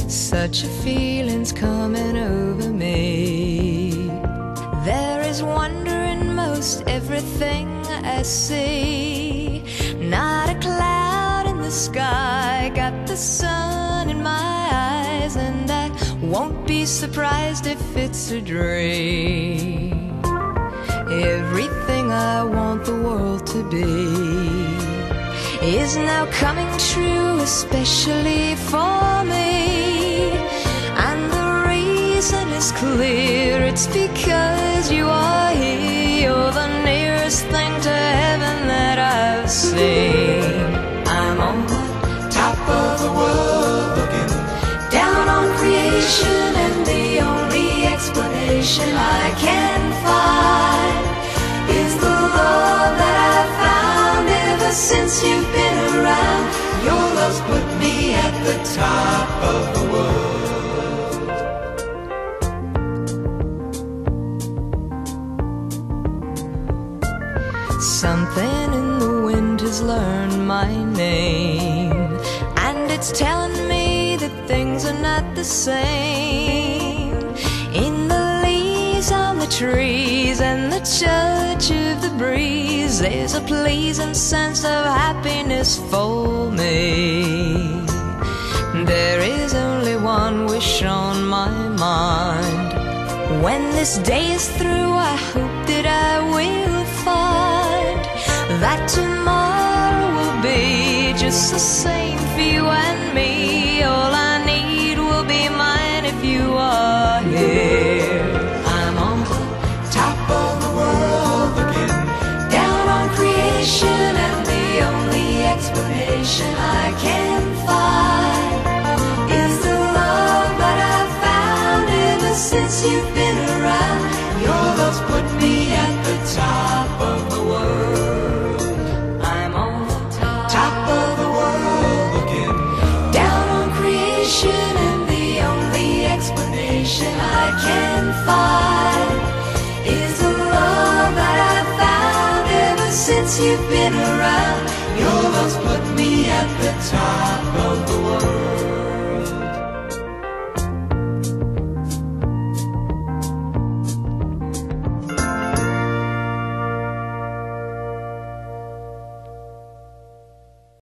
Such a feeling's coming over me. There is wonder in most everything I see. Not a cloud in the sky, got the sun in my eyes, and I won't be surprised if it's a dream. Everything I want the world to be is now coming true, especially for me. And the reason is clear, it's because you are here. You're the nearest thing to heaven that I've seen. I'm on the top of the world, looking down on creation, and the only explanation I can find is the love that I've found ever since you've been around. Your love's put me at the top of the world. Something in the wind has learned my name, and it's telling me that things are not the same. In the leaves on the trees and the touch of the breeze, there's a pleasing sense of happiness for me. There is only one wish on my mind. When this day is through, I hope that I will find that tomorrow will be just the same for you and me. All I need will be mine if you are here. I'm on the top of the world, looking down on creation, and the only explanation I can find is the love that I've found ever since you've been around. Your love's put me at the top of the world. I'm on the top of the world, looking down on creation, and the only explanation I can find is the love that I've found ever since you've been around.